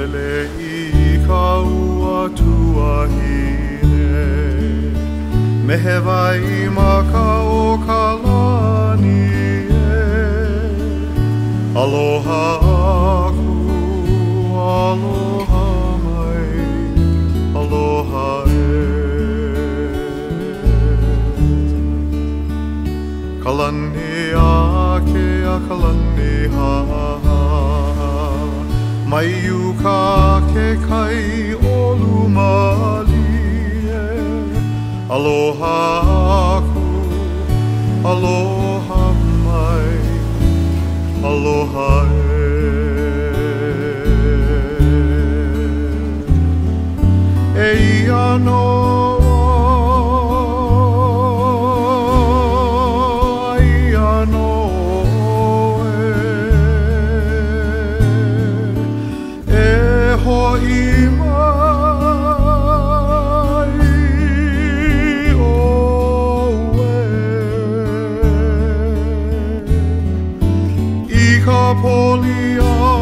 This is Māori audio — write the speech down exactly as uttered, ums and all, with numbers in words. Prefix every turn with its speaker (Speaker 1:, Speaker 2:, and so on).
Speaker 1: Lele I ka ua tuahine Mehewai ma ka o ka lani e Aloha aku, aloha mai, aloha e Kalani ake a kalani ha Mai uka ke kai olu mali e Aloha aku, aloha mai, aloha e Eia noa, eia noa e hoi mai oe I ka poli